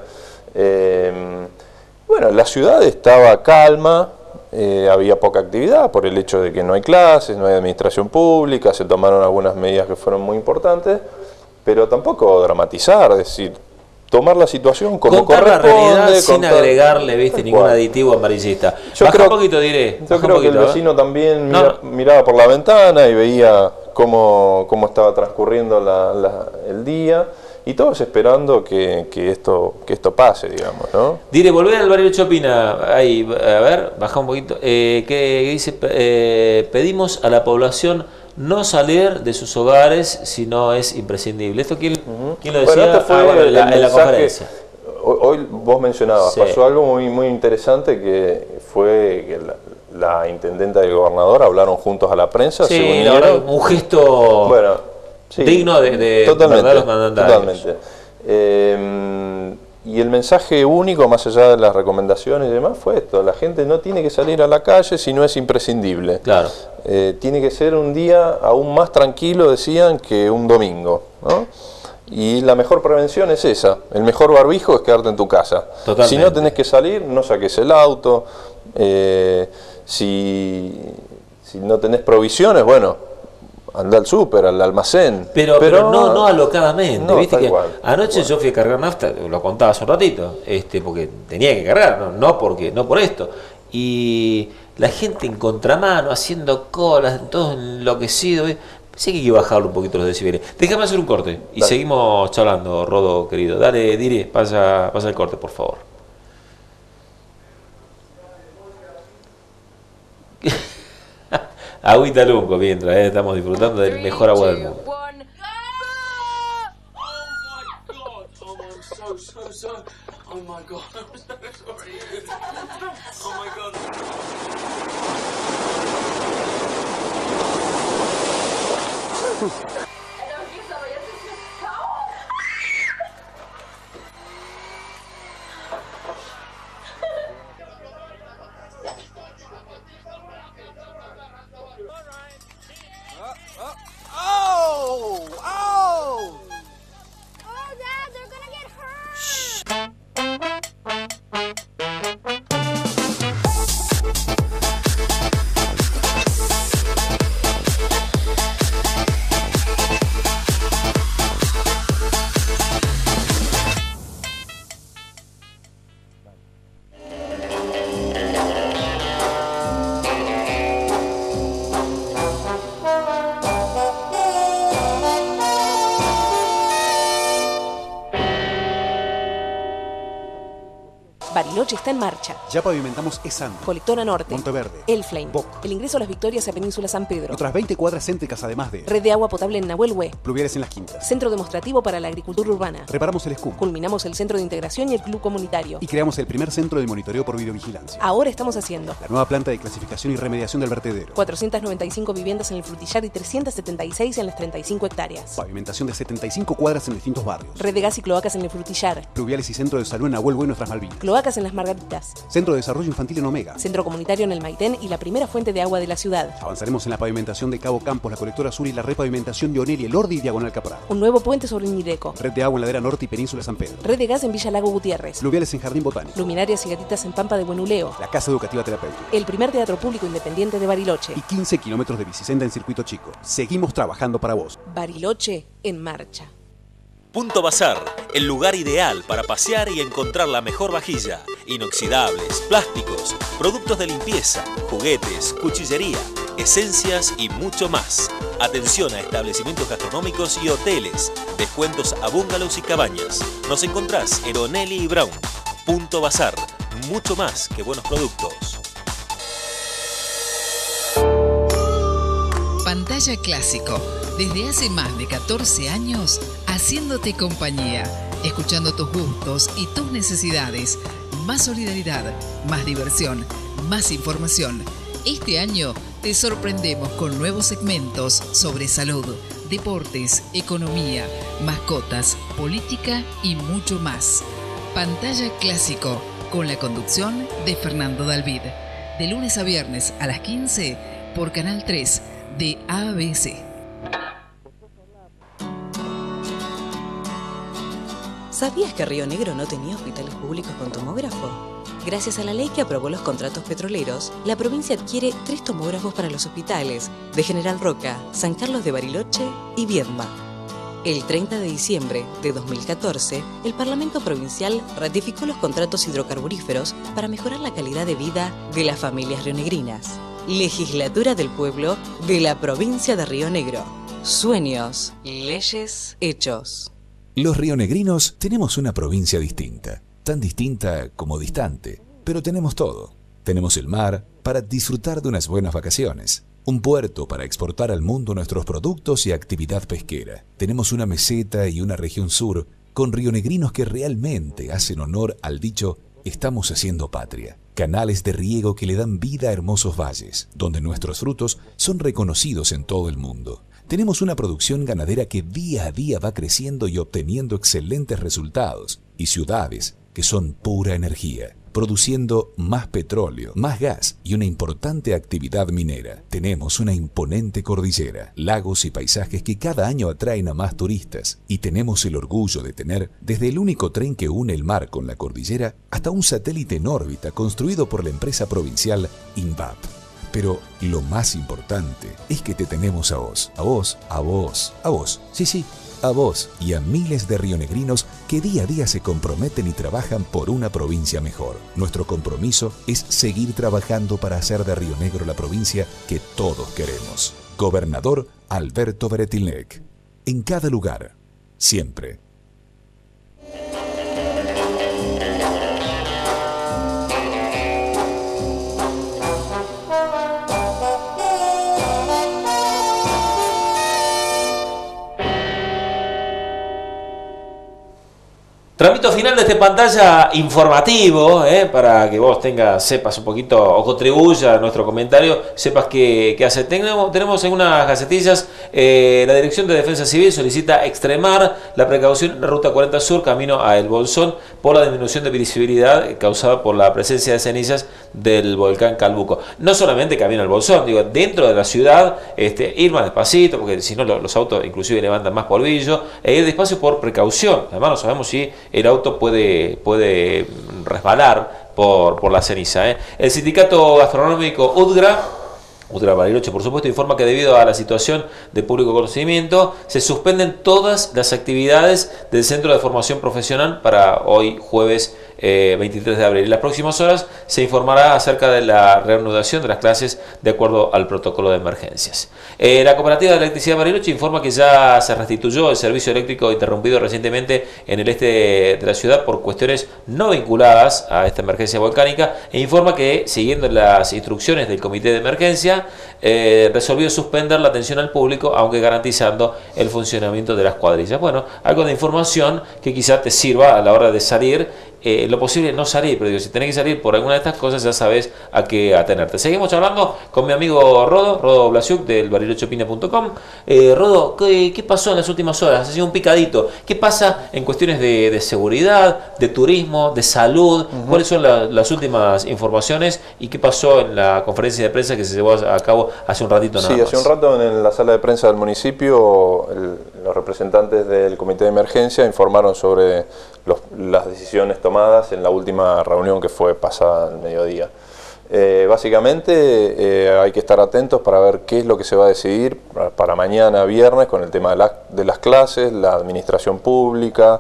Eh, bueno, la ciudad estaba calma, eh, había poca actividad por el hecho de que no hay clases, no hay administración pública, se tomaron algunas medidas que fueron muy importantes, pero tampoco dramatizar, es decir, tomar la situación como Contar la corresponde. realidad sin contar- agregarle, viste, Tal ningún cual. aditivo amarillista. Yo Baja creo- un poquito, diré. Yo baja un creo que el poquito, ¿eh? vecino también No, mira- miraba por la ventana y veía cómo, cómo estaba transcurriendo la- la- el día, y todos esperando que, que esto, que esto pase, digamos, ¿no? Dire, volver al Bariloche Opina, ahí, a ver, baja un poquito, eh, que dice, eh, pedimos a la población no salir de sus hogares si no es imprescindible. ¿Esto quién, quién lo decía? Bueno, este fue Ah, bueno, el en, la, en la mensaje. conferencia. Hoy, hoy vos mencionabas, Sí. pasó algo muy, muy interesante que fue que la, la intendenta y el gobernador hablaron juntos a la prensa, sí, se la unieron. verdad, un gesto bueno, sí, digno de, de totalmente, verdaderos mandatarios. Totalmente. Eh, y el mensaje único, más allá de las recomendaciones y demás, fue esto: la gente no tiene que salir a la calle si no es imprescindible. Claro. Eh, tiene que ser un día aún más tranquilo, decían, que un domingo, ¿no? Y la mejor prevención es esa, el mejor barbijo es quedarte en tu casa. Totalmente. Si no tenés que salir, no saques el auto, eh, si, si no tenés provisiones, bueno, anda al súper, al almacén. Pero, pero, pero no, no alocadamente, no, viste que cual, anoche yo fui a cargar nafta, lo contaba hace un ratito, este, porque tenía que cargar, no, no, porque, no por esto. Y la gente en contramano, haciendo colas, todo enloquecido. ¿eh? Pensé que iba a bajarle un poquito los decibeles. Déjame hacer un corte y Dale. seguimos charlando, Rodo querido. Dale, Dire, pasa, pasa el corte, por favor. Agüita Lunco mientras, ¿eh? estamos disfrutando del mejor agua del mundo. Oh my god, I'm so sorry. Oh my god. Oh! Oh! Oh, Dad, they're gonna get hurt! Shh. Bariloche está en marcha. Ya pavimentamos Esanda, Colectora Norte, Monteverde, Elflame, Boc. El ingreso a las Victorias a Península San Pedro. Otras veinte cuadras céntricas además de Red de agua potable en Nahuel Hue. Pluviales en las Quintas. Centro demostrativo para la agricultura urbana. Reparamos el escudo. Culminamos el centro de integración y el club comunitario. Y creamos el primer centro de monitoreo por videovigilancia. Ahora estamos haciendo la nueva planta de clasificación y remediación del vertedero. cuatrocientas noventa y cinco viviendas en el Frutillar y trescientas setenta y seis en las treinta y cinco hectáreas. Pavimentación de setenta y cinco cuadras en distintos barrios. Red de gas y cloacas en el Frutillar. Pluviales y centro de salud en Nahuel Hue y Nuestras Malvinas. Cloacas en las Margaritas. Centro de desarrollo infantil en Omega. Centro comunitario en el Maitén y la primera fuente de agua de la ciudad. Avanzaremos en la pavimentación de Cabo Campos, la colectora sur y la repavimentación de Onel y el Ordi y Diagonal Caporal. Un nuevo puente sobre Ñireco. Red de agua en Ladera Norte y Península San Pedro. Red de gas en Villa Lago Gutiérrez. Pluviales en Jardín Botánico. Luminarias y gatitas en Pampa de Buenuleo. La Casa Educativa Terapéutica. El primer teatro público independiente de Bariloche. Y quince kilómetros de bicisenda en circuito chico. Seguimos trabajando para vos. Bariloche en marcha. Punto Bazar, el lugar ideal para pasear y encontrar la mejor vajilla, inoxidables, plásticos, productos de limpieza, juguetes, cuchillería, esencias y mucho más. Atención a establecimientos gastronómicos y hoteles, descuentos a bungalows y cabañas. Nos encontrás en Onelli y Brown. Punto Bazar, mucho más que buenos productos. Pantalla Clásico, desde hace más de catorce años, haciéndote compañía, escuchando tus gustos y tus necesidades. Más solidaridad, más diversión, más información. Este año te sorprendemos con nuevos segmentos sobre salud, deportes, economía, mascotas, política y mucho más. Pantalla Clásico, con la conducción de Fernando Dalvid. De lunes a viernes a las quince por Canal tres de A B C. ¿Sabías que Río Negro no tenía hospitales públicos con tomógrafo? Gracias a la ley que aprobó los contratos petroleros, la provincia adquiere tres tomógrafos para los hospitales de General Roca, San Carlos de Bariloche y Viedma. El treinta de diciembre de dos mil catorce, el Parlamento Provincial ratificó los contratos hidrocarburíferos para mejorar la calidad de vida de las familias rionegrinas. Legislatura del Pueblo de la provincia de Río Negro. Sueños, leyes, hechos. Los rionegrinos tenemos una provincia distinta, tan distinta como distante, pero tenemos todo. Tenemos el mar para disfrutar de unas buenas vacaciones, un puerto para exportar al mundo nuestros productos y actividad pesquera. Tenemos una meseta y una región sur con rionegrinos que realmente hacen honor al dicho Estamos haciendo patria. Canales de riego que le dan vida a hermosos valles, donde nuestros frutos son reconocidos en todo el mundo. Tenemos una producción ganadera que día a día va creciendo y obteniendo excelentes resultados. Y ciudades que son pura energía, produciendo más petróleo, más gas y una importante actividad minera. Tenemos una imponente cordillera, lagos y paisajes que cada año atraen a más turistas. Y tenemos el orgullo de tener desde el único tren que une el mar con la cordillera hasta un satélite en órbita construido por la empresa provincial INVAP. Pero lo más importante es que te tenemos a vos, a vos, a vos, a vos, sí, sí, a vos y a miles de rionegrinos que día a día se comprometen y trabajan por una provincia mejor. Nuestro compromiso es seguir trabajando para hacer de Río Negro la provincia que todos queremos. Gobernador Alberto Beretilnec. En cada lugar, siempre. Tramito final de este pantalla informativo, eh, para que vos tengas, sepas un poquito o contribuya a nuestro comentario, sepas qué, qué hace. Tenemos, tenemos en unas gacetillas, eh, la Dirección de Defensa Civil solicita extremar la precaución en la Ruta cuarenta Sur, camino a El Bolsón, por la disminución de visibilidad causada por la presencia de cenizas del volcán Calbuco. No solamente camino al Bolsón, digo, dentro de la ciudad, este, ir más despacito, porque si no los autos inclusive levantan más polvillo, e ir despacio por precaución. Además no sabemos si el auto puede, puede resbalar por, por la ceniza. ¿eh? El sindicato gastronómico UDGRA, UDGRA Bariloche, por supuesto, informa que debido a la situación de público conocimiento, se suspenden todas las actividades del Centro de Formación Profesional para hoy jueves eh, veintitrés de abril. En las próximas horas se informará acerca de la reanudación de las clases de acuerdo al protocolo de emergencias. Eh, la Cooperativa de Electricidad Bariloche informa que ya se restituyó el servicio eléctrico interrumpido recientemente en el este de la ciudad por cuestiones no vinculadas a esta emergencia volcánica, e informa que, siguiendo las instrucciones del Comité de Emergencia, eh, resolvió suspender la atención al público, aunque garantizando el funcionamiento de las cuadrillas. Bueno, algo de información que quizá te sirva a la hora de salir. Eh, lo posible no salir, pero digo, si tenés que salir por alguna de estas cosas, ya sabes a qué atenerte. Seguimos hablando con mi amigo Rodo, Rodo Blasiuk del bariloche opina punto com. Eh, Rodo, ¿qué, ¿qué pasó en las últimas horas? Ha sido un picadito. ¿Qué pasa en cuestiones de, de seguridad, de turismo, de salud? Uh-huh. ¿Cuáles son la, las últimas informaciones y qué pasó en la conferencia de prensa que se llevó a cabo hace un ratito nada sí, más? Sí, hace un rato en la sala de prensa del municipio, el, los representantes del comité de emergencia informaron sobre los, las decisiones tomadas en la última reunión que fue pasada al mediodía. Eh, básicamente eh, hay que estar atentos para ver qué es lo que se va a decidir para, para mañana viernes con el tema de, la, de las clases, la administración pública.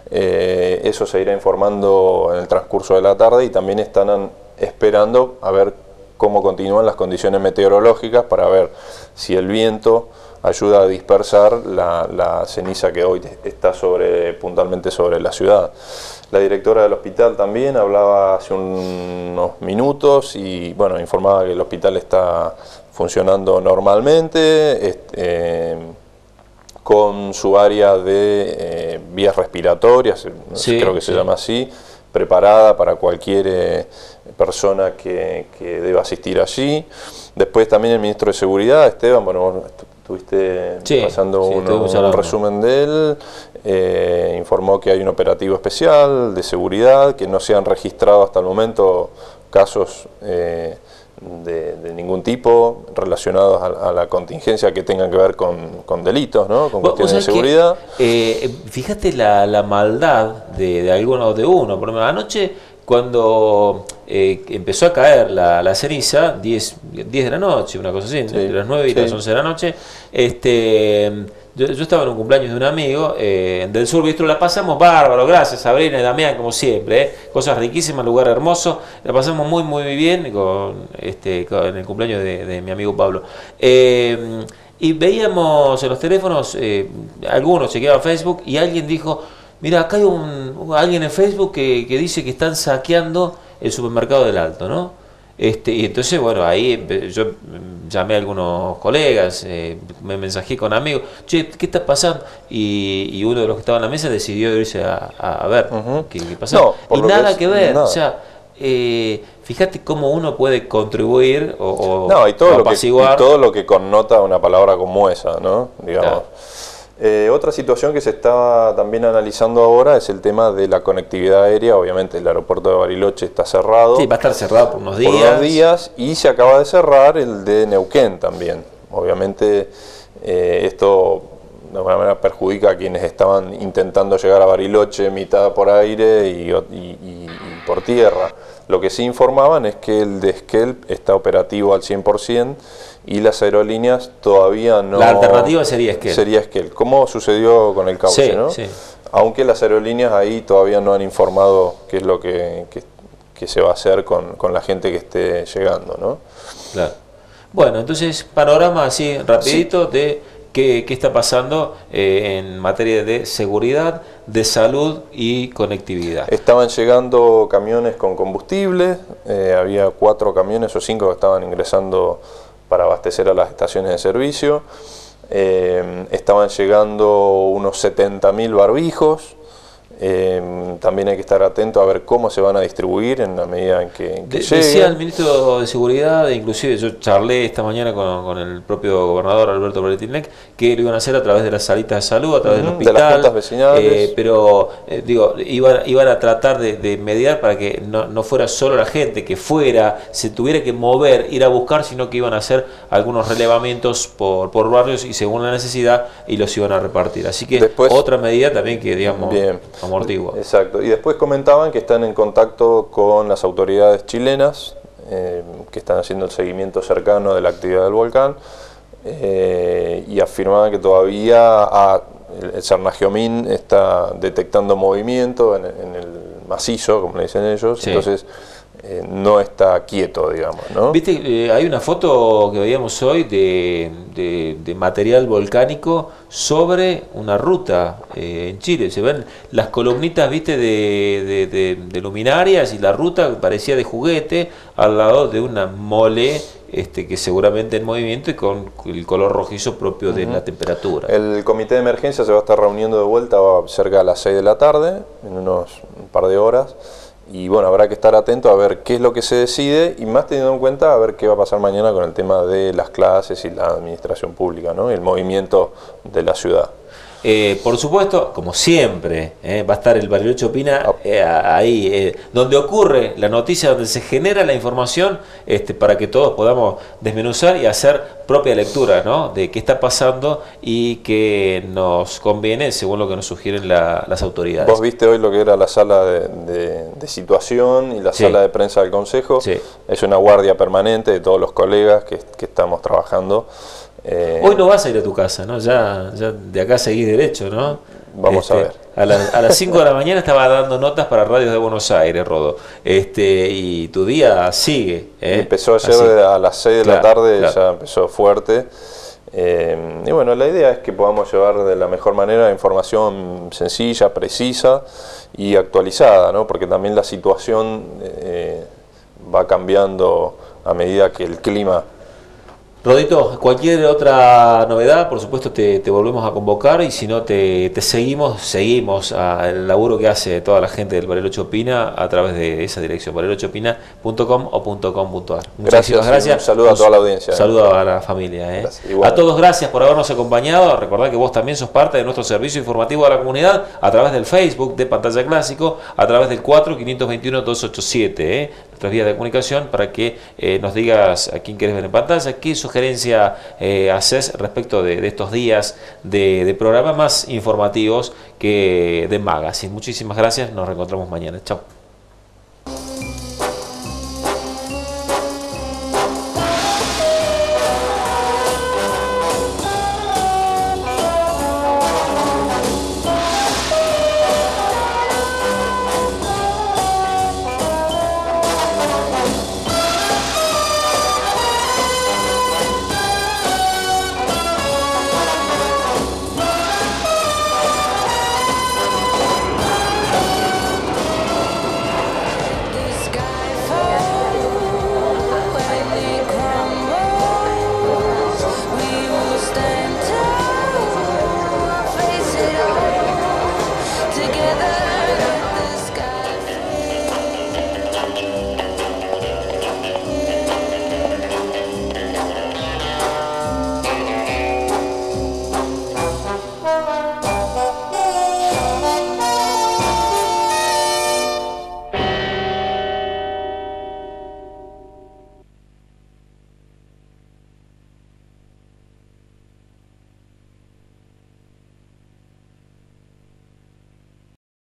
Eh, eso se irá informando en el transcurso de la tarde, y también están esperando a ver cómo continúan las condiciones meteorológicas para ver si el viento ayuda a dispersar la, la ceniza que hoy está sobre, puntualmente sobre la ciudad. La directora del hospital también hablaba hace unos minutos y bueno, informaba que el hospital está funcionando normalmente, este, eh, con su área de eh, vías respiratorias, sí, creo que sí. se llama así, preparada para cualquier eh, persona que, que deba asistir allí. Después también el ministro de Seguridad, Esteban, bueno, vos estuviste sí, pasando sí, uno, un resumen de él, eh, informó que hay un operativo especial de seguridad, que no se han registrado hasta el momento casos eh, de, de ningún tipo relacionados a, a la contingencia que tengan que ver con, con delitos, ¿no? Con cuestiones de seguridad. Que, eh, fíjate la, la maldad de, de alguno de uno, por ejemplo, anoche cuando eh, empezó a caer la, la ceniza, diez de la noche, una cosa así, sí, entre las nueve y sí. las once de la noche, este, yo, yo estaba en un cumpleaños de un amigo eh, del sur Bistro, la pasamos bárbaro, gracias Sabrina y Damián, como siempre, eh, cosas riquísimas, lugar hermoso, la pasamos muy muy bien con, este, con el cumpleaños de, de mi amigo Pablo. Eh, y veíamos en los teléfonos, eh, algunos chequeaban Facebook y alguien dijo: mira, acá hay un, alguien en Facebook que, que dice que están saqueando el supermercado del Alto, ¿no? Este, y entonces, bueno, ahí yo llamé a algunos colegas, eh, me mensajé con amigos, che, ¿qué está pasando? Y, y uno de los que estaba en la mesa decidió irse a, a, a ver uh-huh. qué, qué pasaba. No, y nada que, que ver, nada. o sea, eh, fíjate cómo uno puede contribuir o, o no, y todo, o lo que, y todo lo que connota una palabra como esa, ¿no? Digamos. Claro. Eh, otra situación que se está también analizando ahora es el tema de la conectividad aérea. Obviamente el aeropuerto de Bariloche está cerrado. Sí, va a estar cerrado por unos días. Por unos días y se acaba de cerrar el de Neuquén también. Obviamente eh, esto de alguna manera perjudica a quienes estaban intentando llegar a Bariloche, mitad por aire y, y, y, y por tierra. Lo que sí informaban es que el de Esquel está operativo al cien por ciento y las aerolíneas todavía no... La alternativa sería Esquel. Sería Esquel, como sucedió con el Cauce, sí, ¿no? Sí. Aunque las aerolíneas ahí todavía no han informado qué es lo que, que, que se va a hacer con, con la gente que esté llegando, ¿no? Claro. Bueno, entonces, panorama así rapidito sí. de qué, qué está pasando eh, en materia de seguridad, de salud y conectividad. Estaban llegando camiones con combustible, eh, había cuatro camiones o cinco que estaban ingresando para abastecer a las estaciones de servicio. Eh, estaban llegando unos setenta mil barbijos. Eh, también hay que estar atento a ver cómo se van a distribuir en la medida en que, en que de, decía el ministro de Seguridad, inclusive yo charlé esta mañana con, con el propio gobernador Alberto Beretilnec, que lo iban a hacer a través de las salitas de salud, a través uh-huh, del hospital, de las juntas vecinales. Eh, pero eh, digo, iban, iban a tratar de, de mediar para que no, no fuera solo la gente que fuera, se tuviera que mover, ir a buscar, sino que iban a hacer algunos relevamientos por, por barrios y según la necesidad y los iban a repartir. Así que después, otra medida también que digamos bien. amortigua. Exacto. Y después comentaban que están en contacto con las autoridades chilenas, eh, que están haciendo el seguimiento cercano de la actividad del volcán, eh, y afirmaban que todavía ah, el, el Sarnagiomín está detectando movimiento en, en el macizo, como le dicen ellos, sí. entonces eh, no está quieto, digamos, ¿no? Viste, eh, hay una foto que veíamos hoy de, de, de material volcánico sobre una ruta eh, en Chile. Se ven las columnitas, viste, de, de, de, de luminarias y la ruta parecía de juguete al lado de una mole este, que seguramente en movimiento y con el color rojizo propio uh-huh. de la temperatura. El comité de emergencia se va a estar reuniendo de vuelta cerca de las seis de la tarde, en unos un par de horas. Y bueno, habrá que estar atento a ver qué es lo que se decide y más teniendo en cuenta a ver qué va a pasar mañana con el tema de las clases y la administración pública, ¿no? Y el movimiento de la ciudad. Eh, por supuesto, como siempre, eh, va a estar el Bariloche Opina eh, ahí, eh, donde ocurre la noticia, donde se genera la información este, para que todos podamos desmenuzar y hacer propia lectura, ¿no? De qué está pasando y que nos conviene según lo que nos sugieren la, las autoridades. Vos viste hoy lo que era la sala de, de, de situación y la sí. sala de prensa del Consejo. Sí. Es una guardia permanente de todos los colegas que, que estamos trabajando. Eh, Hoy no vas a ir a tu casa, ¿no? Ya, ya de acá seguís derecho, ¿no? Vamos este, a ver. A, la, a las cinco de la mañana estaba dando notas para radios de Buenos Aires, Rodo. Este, y tu día sigue. ¿eh? Empezó ayer Así. a las seis de claro, la tarde, claro. ya empezó fuerte. Eh, y bueno, la idea es que podamos llevar de la mejor manera información sencilla, precisa y actualizada, ¿no? Porque también la situación eh, va cambiando a medida que el clima... Rodito, cualquier otra novedad, por supuesto te, te volvemos a convocar y si no te, te seguimos, seguimos al laburo que hace toda la gente del Bariloche Opina a través de esa dirección, bariloche opina punto com o .com punto ar. Muchísimas gracias. Un saludo a toda la audiencia. Un saludo a la familia. ¿eh? A todos gracias por habernos acompañado. Recordad que vos también sos parte de nuestro servicio informativo a la comunidad a través del Facebook de Pantalla Clásico, a través del cuatro cinco dos uno dos ocho siete, ¿eh? nuestras vías de comunicación para que eh, nos digas a quién querés ver en pantalla, qué sugerencia eh, haces respecto de, de estos días de, de programas más informativos que de Magazine. Muchísimas gracias, nos reencontramos mañana. Chao.